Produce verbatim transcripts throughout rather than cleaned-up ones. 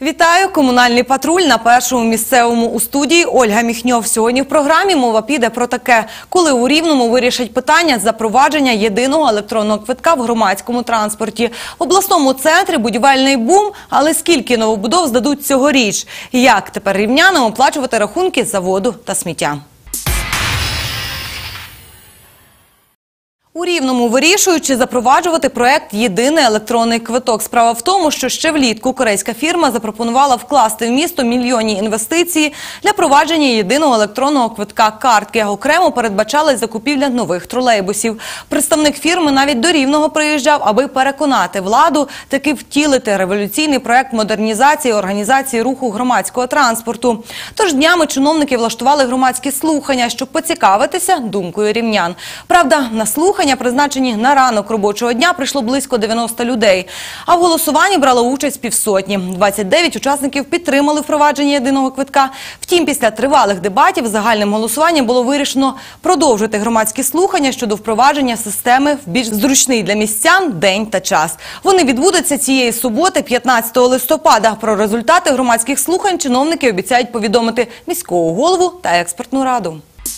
Вітаю! Комунальний патруль на першому місцевому. У студії Ольга Міхньов. Сьогодні в програмі мова піде про таке. Коли у Рівному вирішать питання запровадження єдиного електронного квитка в громадському транспорті. В обласному центрі будівельний бум, але скільки новобудов здадуть цьогоріч? Як тепер рівнянам оплачувати рахунки за воду та сміття? У Рівному вирішують, чи запроваджувати проект «Єдиний електронний квиток». Справа в тому, що ще влітку корейська фірма запропонувала вкласти в місто мільйонні інвестиції для провадження єдиного електронного квитка «Картки». Окремо передбачалась закупівля нових тролейбусів. Представник фірми навіть до Рівного приїжджав, аби переконати владу таки втілити революційний проект модернізації і організації руху громадського транспорту. Тож днями чиновники влаштували громадські слухання, щоб поцікавитися думкою рівнян. Правда, на слухання призначені на ранок робочого дня прийшло близько дев'яноста людей. А в голосуванні брало участь півсотні. двадцять дев'ять учасників підтримали впровадження єдиного квитка. Втім, після тривалих дебатів загальним голосуванням було вирішено продовжити громадські слухання щодо впровадження системи в більш зручний для містян день та час. Вони відбудуться цієї суботи, п'ятнадцятого листопада. Про результати громадських слухань чиновники обіцяють повідомити міського голову та експертну раду.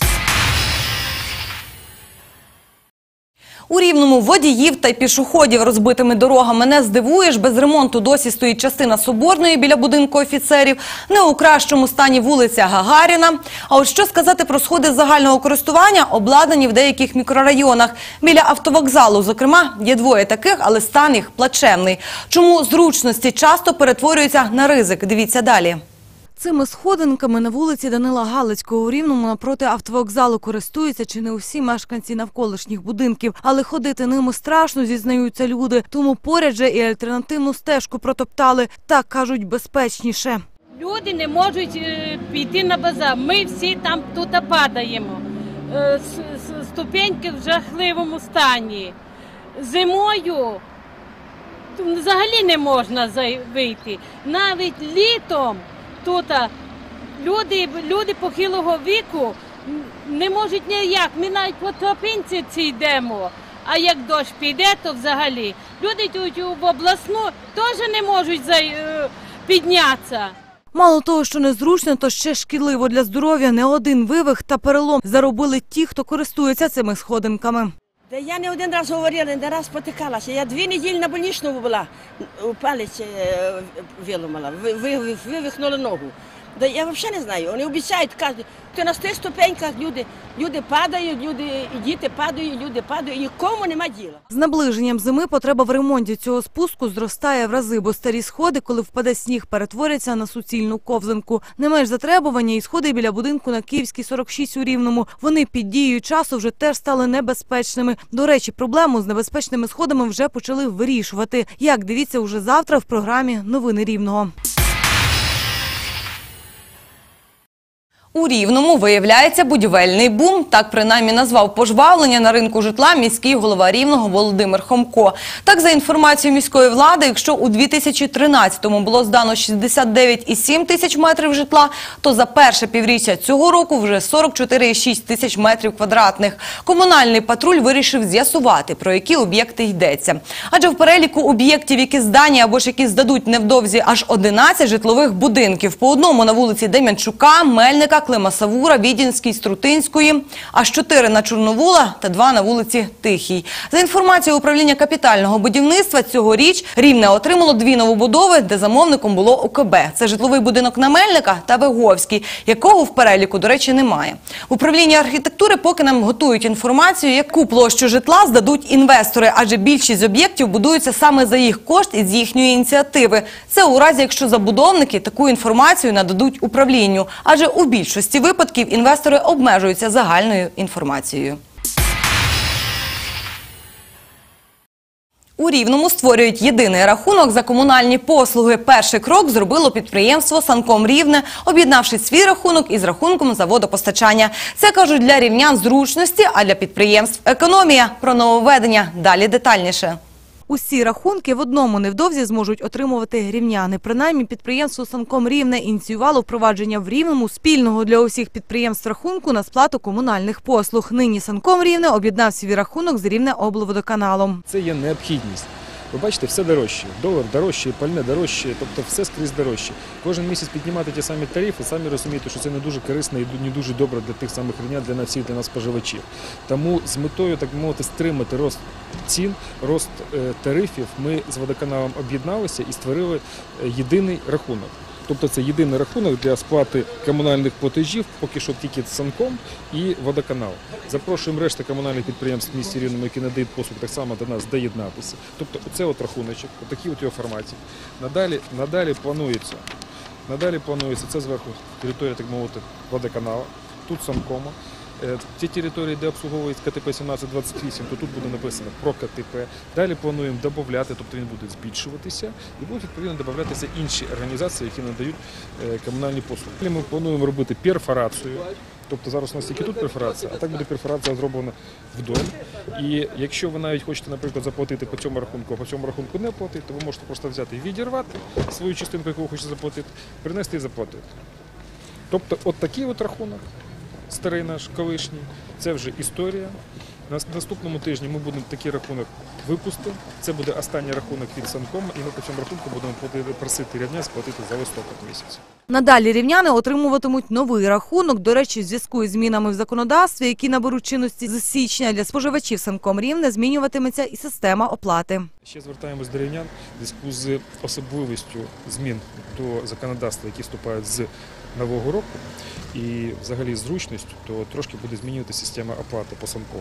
У Рівному водіїв та пішоходів розбитими дорогами не здивуєш. Без ремонту досі стоїть частина Соборної біля будинку офіцерів. Не у кращому стані вулиця Гагаріна. А от що сказати про сходи загального користування, обладнані в деяких мікрорайонах. Біля автовокзалу, зокрема, є двоє таких, але стан їх плачевний. Чому зручності часто перетворюються на ризик? Дивіться далі. Цими сходинками на вулиці Данила Галицького у Рівному напроти автовокзалу користуються чи не усі мешканці навколишніх будинків. Але ходити ними страшно, зізнаються люди. Тому поряд же і альтернативну стежку протоптали. Так, кажуть, безпечніше. Люди не можуть піти на базар. Ми всі там тут падаємо. Ступеньки в жахливому стані. Зимою взагалі не можна вийти. Навіть літом тут люди, люди похилого віку не можуть ніяк. Ми навіть по тропинці ці йдемо, а як дощ піде, то взагалі. Люди тут в обласну теж не можуть піднятися. Мало того, що незручно, то ще шкідливо для здоров'я. Не один вивих та перелом заробили ті, хто користується цими сходинками. Я не один раз говорила, не раз потикалася. Я дві неділі на больничному була, у палець виламала, вивихнула ногу. Я взагалі не знаю, вони обіцяють, кажуть, що на тих ступеньках люди, люди падають, люди, і діти падають, люди падають, нікому нема діла. З наближенням зими потреба в ремонті цього спуску зростає в рази, бо старі сходи, коли впаде сніг, перетворяться на суцільну ковзанку. Не менш затребування і сходи біля будинку на Київській сорок шість у Рівному. Вони під дією часу вже теж стали небезпечними. До речі, проблему з небезпечними сходами вже почали вирішувати. Як, дивіться уже завтра в програмі «Новини Рівного». У Рівному виявляється будівельний бум. Так принаймні назвав пожвавлення на ринку житла міський голова Рівного Володимир Хомко. Так, за інформацією міської влади, якщо у дві тисячі тринадцятому було здано шістдесят дев'ять і сім тисяч метрів житла, то за перше півріччя цього року вже сорок чотири і шість тисяч метрів квадратних. Комунальний патруль вирішив з'ясувати, про які об'єкти йдеться. Адже в переліку об'єктів, які здані або ж які здадуть невдовзі, аж одинадцять житлових будинків. По одному на вулиці Дем'янчука, Мельника, Клима Савура, Відінській, Струтинської, аж чотири на Чорновола та два на вулиці Тихій. За інформацією управління капітального будівництва, цьогоріч Рівне отримало дві новобудови, де замовником було О Ка Бе. Це житловий будинок на Мельника та Виговський, якого в переліку, до речі, немає. В управлінні архітектури поки нам готують інформацію, яку площу житла здадуть інвестори, адже більшість об'єктів будуються саме за їх кошт і з їхньої ініціативи. Це у разі, якщо забудовники таку інформацію нададуть управлінню, адже у більшості В більшості випадків інвестори обмежуються загальною інформацією. У Рівному створюють єдиний рахунок за комунальні послуги. Перший крок зробило підприємство «Санком Рівне», об'єднавши свій рахунок із рахунком за водопостачання. Це, кажуть, для рівнян зручності, а для підприємств – економія. Про нововведення далі детальніше. Усі рахунки в одному невдовзі зможуть отримувати рівняни. Принаймні, підприємство «Санком Рівне» ініціювало впровадження в Рівному спільного для усіх підприємств рахунку на сплату комунальних послуг. Нині «Санком Рівне» об'єднав свій рахунок з Рівнеоблводоканалом. Це є необхідність. Ви бачите, все дорожче. Долар дорожче, пальне дорожче, тобто все скрізь дорожче. Кожен місяць піднімати ті самі тарифи, самі розумієте, що це не дуже корисно і не дуже добре для тих самих рівнян, для нас всіх, для нас споживачів. Тому з метою, так би мовити, стримати рост цін, рост е, тарифів, ми з водоканалом об'єдналися і створили е, єдиний рахунок. Тобто це єдиний рахунок для сплати комунальних платежів, поки що тільки Санком і водоканал. Запрошуємо решта комунальних підприємств в місті Рівному, які надають послуг, так само до нас доєднатися. Тобто оце от рахуночок, отакий от його форматі. Надалі, надалі планується, надалі планується, це зверху територія, так мовити, водоканалу, тут Санкома. Ті території, де обслуговується ка те пе сімнадцять двадцять вісім, то тут буде написано про ка те пе. Далі плануємо додати, тобто він буде збільшуватися, і будуть відповідно додатися інші організації, які надають комунальні послуги. Далі ми плануємо робити перфорацію, тобто зараз у нас тільки тут перфорація, а так буде перфорація зроблена вдоль. І якщо ви навіть хочете, наприклад, заплатити по цьому рахунку, а по цьому рахунку не платити, то ви можете просто взяти і відірвати свою частинку, яку ви хочете заплатити, принести і заплатити. Тобто от такий от рахунок. Старий наш, колишній, це вже історія. На наступному тижні ми будемо такий рахунок випустити. Це буде останній рахунок від Санкома, і ми по цьому рахунку будемо просити рівнян сплатити за листопад місяць. Надалі рівняни отримуватимуть новий рахунок. До речі, в зв'язку із змінами в законодавстві, які наберуть чинності з січня, для споживачів Санком Рівне змінюватиметься і система оплати. Ще звертаємось до рівнян в зв'язку з особливістю змін до законодавства, які вступають з нового року, і взагалі зручністю, то трошки буде змінюватися система оплати по Санкому.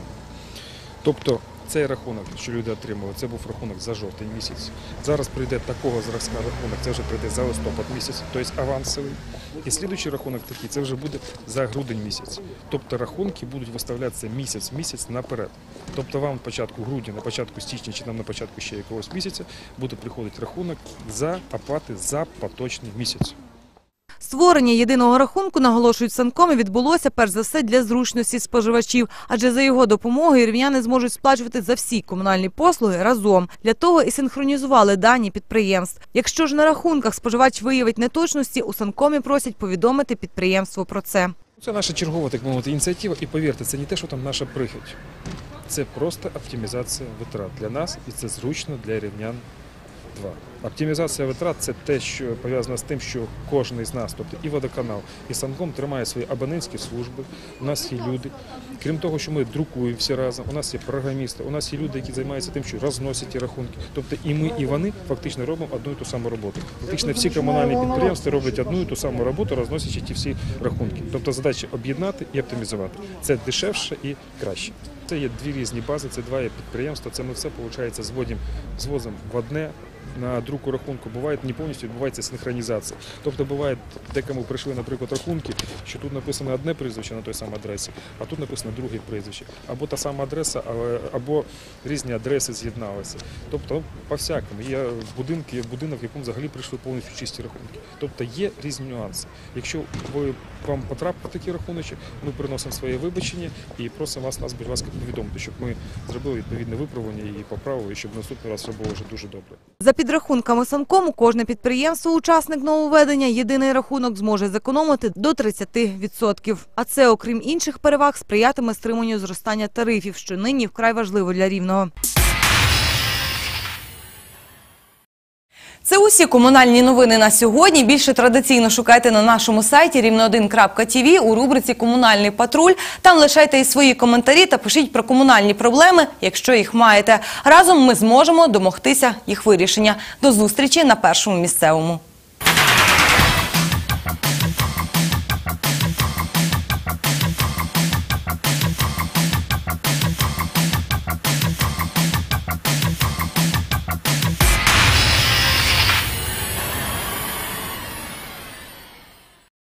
Тобто цей рахунок, що люди отримали, це був рахунок за жовтень місяць. Зараз прийде такого зразка рахунок, це вже прийде за листопад місяць, тобто авансовий. І слідуючий рахунок такий, це вже буде за грудень місяць. Тобто рахунки будуть виставлятися місяць-місяць наперед. Тобто вам на початку грудня, на початку січня чи нам на початку ще якогось місяця буде приходити рахунок за оплати за поточний місяць. Створення єдиного рахунку, наголошують в Санкомі, відбулося перш за все для зручності споживачів, адже за його допомогою рівняни зможуть сплачувати за всі комунальні послуги разом. Для того і синхронізували дані підприємств. Якщо ж на рахунках споживач виявить неточності, у Санкомі просять повідомити підприємство про це. Це наша чергова, так мовити, ініціатива, і повірте, це не те, що там наша прихоть. Це просто оптимізація витрат для нас, і це зручно для рівнян. Два. Оптимізація витрат – це те, що пов'язано з тим, що кожен із нас, тобто і водоканал, і Санком тримає свої абонентські служби, у нас є люди. Крім того, що ми друкуємо всі разом, у нас є програмісти, у нас є люди, які займаються тим, що розносять ті рахунки. Тобто і ми, і вони фактично робимо одну і ту саму роботу. Фактично всі комунальні підприємства роблять одну і ту саму роботу, розносячи ті всі рахунки. Тобто задача об'єднати і оптимізувати. Це дешевше і краще. Це є дві різні бази, це два є підприємства, це ми все, виходить, зводимо, звозимо в одне. На друку рахунку буває не повністю відбувається синхронізація. Тобто буває, декому прийшли, наприклад, рахунки, що тут написано одне прізвище на той самій адресі, а тут написано друге прізвище. Або та сама адреса, або різні адреси з'єдналися. Тобто, по-всякому, є будинки, є будинок, в якому взагалі прийшли повністю чисті рахунки. Тобто є різні нюанси. Якщо ви, вам потрапив такий рахуночок, ми приносимо своє вибачення і просимо вас, нас, будь ласка, повідомити, щоб ми зробили відповідне виправлення і поправили, і щоб наступний раз все було вже дуже добре. За підрахунками Санкому, кожне підприємство, учасник нововведення, єдиний рахунок зможе зекономити до тридцяти відсотків. А це, окрім інших переваг, сприятиме стриманню зростання тарифів, що нині вкрай важливо для Рівного. Це усі комунальні новини на сьогодні. Більше традиційно шукайте на нашому сайті рівне один крапка ті ві у рубриці «Комунальний патруль». Там лишайте і свої коментарі та пишіть про комунальні проблеми, якщо їх маєте. Разом ми зможемо домогтися їх вирішення. До зустрічі на Першому місцевому.